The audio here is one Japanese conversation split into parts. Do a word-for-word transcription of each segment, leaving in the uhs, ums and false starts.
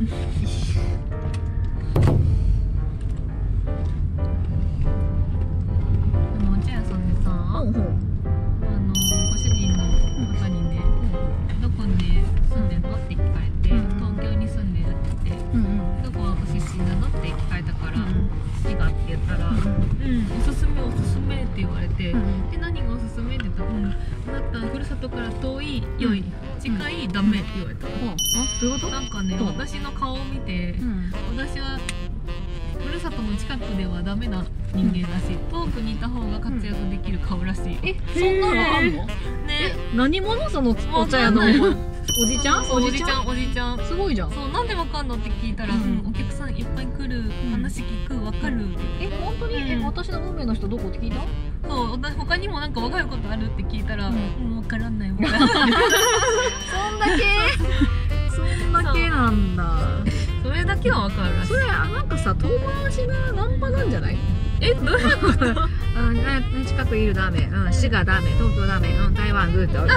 お茶屋さんでさ、あのご主人の方にね、どこで住んでんのって聞かれて、東京に住んでるって言って、どこがご出身なのって聞かれたから、滋賀って言ったら、うん、おすすめおすすめって言われて、で何がおすすめって言ったら、うん、あなたふるさとから遠い良い、近いダメって言われた。あ、どういうこと？なんかね、私の顔を見て、私はふるさとの近くではダメな人間らしい、遠くにいた方が活躍できる顔らしい。え、そんなのあんの？ね、 何者そのお茶屋のおじちゃん？ おじちゃん、おじちゃん。 すごいじゃん。 そう、なんでわかんのって聞いたら、お客さんいっぱい来る、話聞く、わかる。 え、本当に？え、私の運命の人どこって聞いた？ そう、他にもなんかわかることあるって聞いたら、もうわからないわ。そんだけ？そんだけなんだ。 それだけはわかるらしい。 それなんかさ、遠回しなナンパなんじゃない？ え、どういうこと？ うん、近くいるダメ、うん、滋賀ダメ、東京ダメ、うん、台湾グッド。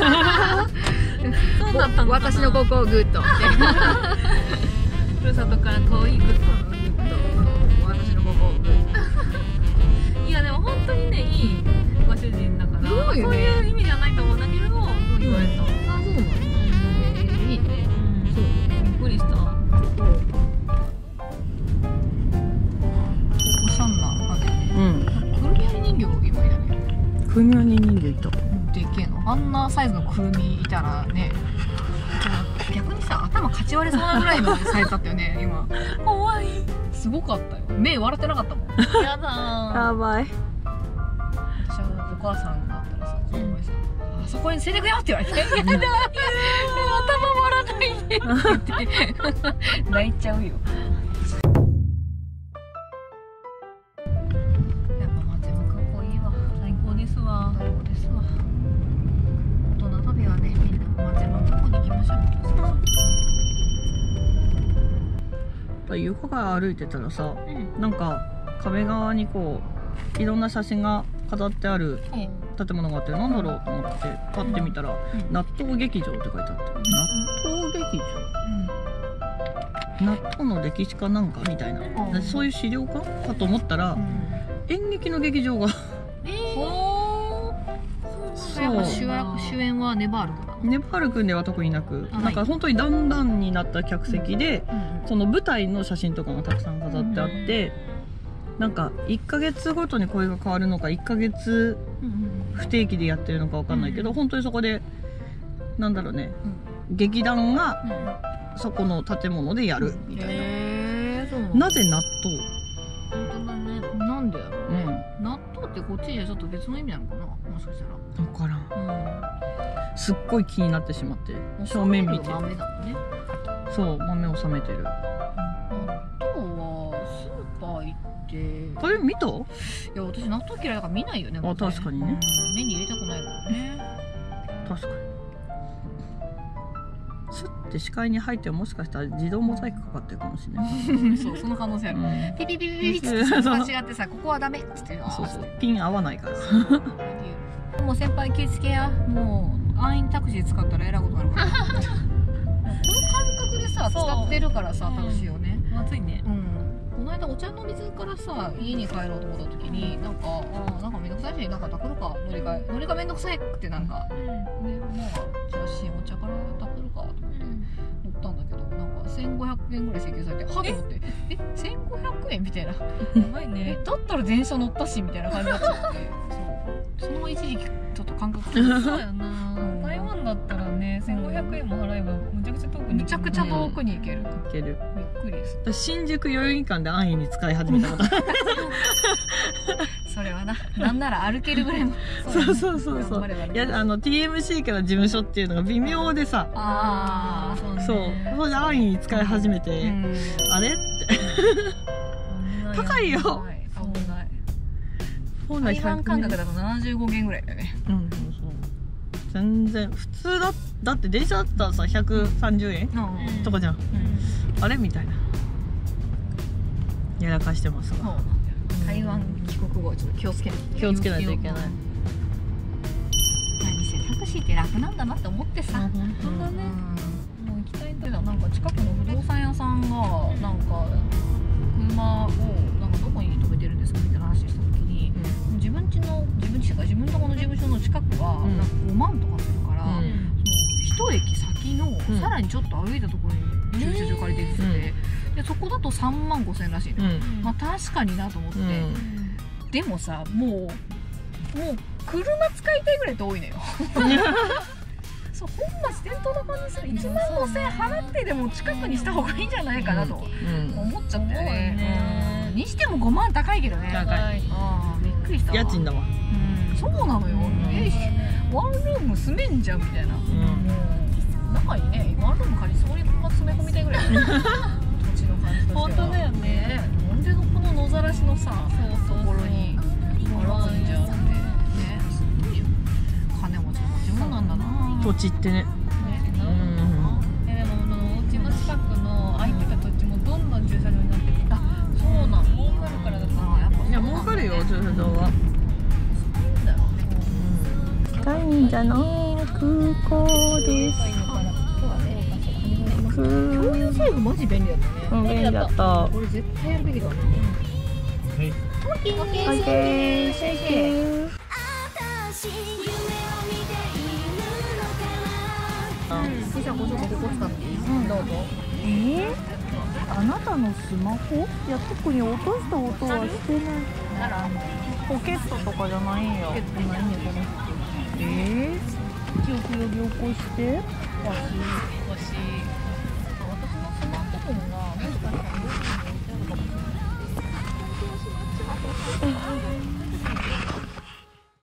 そうだったの？ 私のここグッド。 ふるさとから遠いグッド。 私のここグッド。 いやでも本当にね、いいご主人だから、そういう意味じゃないと思うんだけれど、そう言われた。 あ、そうなの？いいね。 そう、びっくりした。 おしゃんな感じ。 うん。 くるみ割り人形今いたね。 くるみ割り人形いた。 でっけえの。あんなサイズのくるみいたらね。逆にさ、頭かち割れそうなぐらいのサイズだったよね、今。 怖い。 すごかったよ。目笑ってなかったもん。 やだー。 やばい。 私はお母さんだったらさ、子供にさ、あそこに連れてくよって言われて。やだー。頭割らないでって言って。泣いちゃうよ。やっぱ松山空港いいわ。 最高ですわ。 最高ですわ。大人旅はね、みんな松山空港に行きましょう。 床から歩いてたらさ、 うん、 なんか壁側にこういろんな写真が飾ってある建物があって、なんだろうと思ってパッて見たら、うん、納豆劇場って書いてあった。納豆劇場、うん、納豆の歴史かなんかみたいな、うん、そういう資料館かと思ったら、うん、演劇の劇場がえー、ほー、そう主役主演はネバール君。 ネパール君では特になく、なんか本当に段々になった客席で、うん、その舞台の写真とかがたくさん飾ってあって、うん、なんかいっかげつごとに声が変わるのかいっかげつ不定期でやってるのかわかんないけど、うん、本当にそこでなんだろうね、うん、劇団がそこの建物でやるみたいな。 へー、そうなんだ。 なぜ納豆？本当だね。なんでやろう、 うん、 納豆ってこっちじゃちょっと別の意味なのかな、もしかしたら。 分からん、 うん、 すっごい気になってしまって正面見て。 豆だもんね。 そう、豆を冷めてる。 納豆はスーパー行ってこれ見た？いや、私納豆嫌いだから見ないよね。 あ、確かにね、 うん、目に入れたくないからね。 確かにスッて視界に入ってもしかしたら自動モザイクかかってるかもしれない。 そう、その可能性ある、うん、ピピピピピって間違ってさ、ここはダメっつって、 そうそう、ピン合わないからもう先輩気ぃつけや、もう安易タクシー使ったらえらいことになるからこの感覚でさ、使ってるからさ、タクシーをね、 まずいね。 うん、この間お茶の水からさ、家に帰ろうと思った時に、なんか、あ、なんかめんどくさいし、なんかタクるか、乗り換え乗り換えめんどくさいってなんか、で、まあ、じゃあしお茶からタクるかと思って乗ったんだけど、なんかせんごひゃくえんぐらい請求されて、はっと思って、え、せんごひゃくえんみたいな、やばいね、だったら電車乗ったしみたいな感じになっちゃって、そう、その一時期ちょっと感覚そうやな、台湾だったらね、せんごひゃくえんも払えばむちゃくちゃ遠くにめちゃくちゃ遠くに行ける。 行ける。 びっくりです。 新宿代々木間で安易に使い始めたことそれはな、なんなら歩けるぐらいの。 そうそうそうそう。いや、あの ティーエムシー から事務所っていうのが微妙でさ、 ああ、 そう、それで安易に使い始めて、あれって高いよ。 台湾感覚だとななじゅうごげんぐらいだよね。 うん、そうそう。全然普通だ、だって電車だったらさひゃくさんじゅうえんとかじゃん。あれみたいな。やらかしてますわ。 台湾帰国後ちょっと気をつけない気をつけないといけない。 何せタクシーって楽なんだなって思ってさ。 本当だね。もう行きたいとってた。なんか近くの不動産屋さんがなんか車をなんかどこに止めてるんですかみたいな話した時に、うん、自分家の自分家が自分のとこの事務所の近くはなんかごまんとかするから、うん、その一駅先の、うん、さらにちょっと歩いたところに駐車場借りてるって言って、うん、でそこだとさんまんごせんえんらしいの、うん、まあ確かになと思って、うん、でもさもうもう車使いたいぐらい遠いのよそう本末転倒な感じする。いちまんごせんえん払ってでも近くにした方がいいんじゃないかなと思っちゃったよね、うん、にしてもごまん高いけどね。 高い。 あびっくりしたわ。 家賃だわ。 うんそうなのよ、うん、えワンルーム住めんじゃんみたいな、うん、中にねワンルーム借りそうに詰め込みたいぐらい土地の感じとしては本当だよね。 なんでこの野ざらしのさところに払うんじゃんってね。すごいよ。金持ちの持ち物なんだな土地ってね。 でもお家の近くの空いてた土地もどんどん駐車場になってる。 あそうなの。 儲かるからだと思う。 やっぱいや儲かるよ駐車場は。 高いんじゃの空港です。 共有制度マジ便利だったね。 うん便利だった。 これ絶対やるべきだね。 はい。 オッケーオッケー。 オッケー。センキュー。 じゃあごちょっとここ使っていい？うんどうぞ。 えー？あなたのスマホ？いや特に落とした音はしてない。 ならポケットとかじゃないんよ。 ポケットないねこの人。 えー？記憶呼び起こして。 欲しい欲しい。私のスマートフォンがもしかしたらどこに置いてあるかもしれない。